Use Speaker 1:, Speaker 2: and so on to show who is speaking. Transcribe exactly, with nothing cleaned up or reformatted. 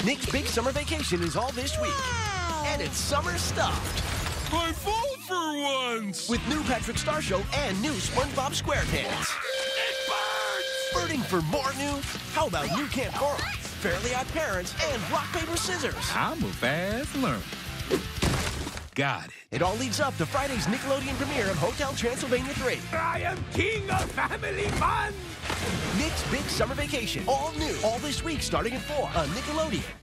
Speaker 1: Nick's Big Summer Vacation is all this week.
Speaker 2: Wow.
Speaker 1: And it's summer stuffed.
Speaker 3: I fall for once!
Speaker 1: With new Patrick Star Show and new SpongeBob SquarePants.
Speaker 3: It burns!
Speaker 1: Birding for more new? How about new Camp Coral, Fairly Odd Parents, and Rock, Paper, Scissors?
Speaker 3: I'm a fast learner. Got it.
Speaker 1: It all leads up to Friday's Nickelodeon premiere of Hotel Transylvania three.
Speaker 3: I am king of family fun!
Speaker 1: Nick's Big Summer Vacation. All new. All this week starting at four on Nickelodeon.